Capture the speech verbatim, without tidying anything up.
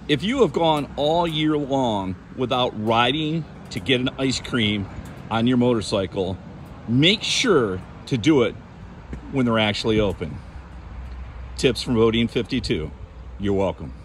If you have gone all year long without riding to get an ice cream on your motorcycle, make sure to do it when they're actually open. Tips from Bodine fifty-two. You're welcome.